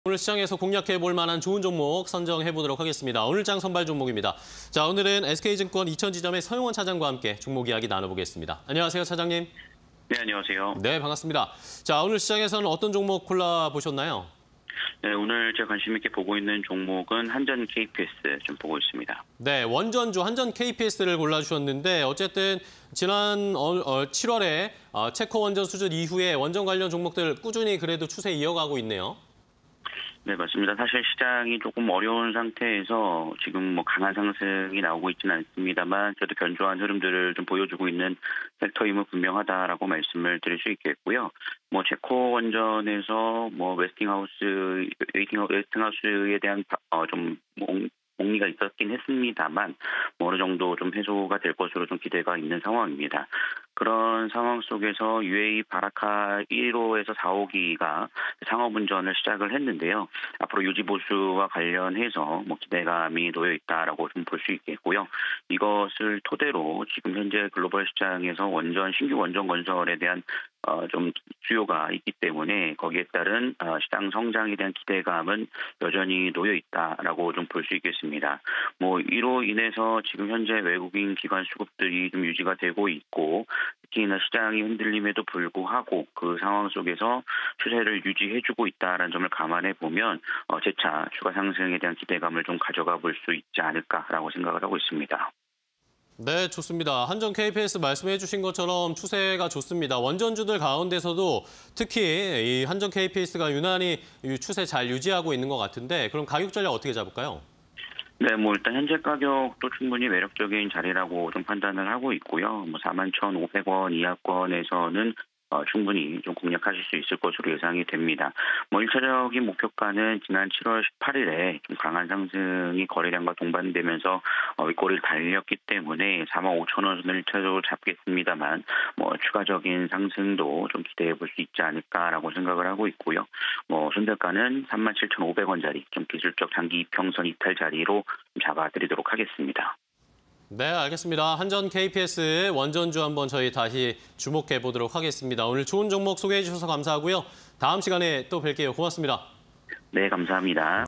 오늘 시장에서 공략해 볼 만한 좋은 종목 선정해 보도록 하겠습니다. 오늘 장 선발 종목입니다. 자, 오늘은 SK증권 이천지점의 서용원 차장과 함께 종목 이야기 나눠보겠습니다. 안녕하세요, 차장님. 네, 안녕하세요. 네, 반갑습니다. 자, 오늘 시장에서는 어떤 종목 골라보셨나요? 네, 오늘 제가 관심 있게 보고 있는 종목은 한전 KPS 좀 보고 있습니다. 네, 원전주 한전 KPS를 골라주셨는데 어쨌든 지난 7월에 체코 원전 수준 이후에 원전 관련 종목들 꾸준히 그래도 추세 이어가고 있네요. 네, 맞습니다. 사실 시장이 조금 어려운 상태에서 지금 뭐 강한 상승이 나오고 있지는 않습니다만 그래도 견조한 흐름들을 좀 보여주고 있는 섹터임은 분명하다라고 말씀을 드릴 수 있겠고요. 뭐 체코 원전에서 뭐 웨스팅하우스에 대한 좀 목리가 있었긴 했습니다만 뭐 어느 정도 좀 해소가 될 것으로 좀 기대가 있는 상황입니다. 그런 상황 속에서 UAE 바라카 1호에서 4호기가 상업운전을 시작을 했는데요. 앞으로 유지보수와 관련해서 뭐 기대감이 놓여 있다라고 좀 볼 수 있겠고요. 이것을 토대로 지금 현재 글로벌 시장에서 신규 원전 건설에 대한 좀 수요가 있기 때문에 거기에 따른 시장 성장에 대한 기대감은 여전히 놓여 있다라고 좀 볼 수 있겠습니다. 뭐 이로 인해서 지금 현재 외국인 기관 수급들이 좀 유지가 되고 있고 특히나 시장이 흔들림에도 불구하고 그 상황 속에서 추세를 유지해주고 있다는 점을 감안해 보면 재차 추가 상승에 대한 기대감을 좀 가져가 볼 수 있지 않을까라고 생각을 하고 있습니다. 네, 좋습니다. 한전 KPS 말씀해 주신 것처럼 추세가 좋습니다. 원전주들 가운데서도 특히 이 한전 KPS가 유난히 추세 잘 유지하고 있는 것 같은데 그럼 가격 전략 어떻게 잡을까요? 네, 뭐 일단 현재 가격도 충분히 매력적인 자리라고 좀 판단을 하고 있고요. 뭐 41,500원 이하권에서는 충분히 좀 공략하실 수 있을 것으로 예상이 됩니다. 뭐 1차적인 목표가는 지난 7월 18일에 좀 강한 상승이 거래량과 동반되면서 윗꼬리를 달렸기 때문에 45,000원 선을 1차적으로 잡겠습니다만 뭐 추가적인 상승도 좀 기대해 볼 수 있지 않을까라고 생각을 하고 있고요. 뭐 손절가는 37,500원짜리 좀 기술적 장기 이평선 이탈 자리로 잡아드리도록 하겠습니다. 네, 알겠습니다. 한전 KPS 원전주 한번 저희 다시 주목해 보도록 하겠습니다. 오늘 좋은 종목 소개해 주셔서 감사하고요. 다음 시간에 또 뵐게요. 고맙습니다. 네, 감사합니다.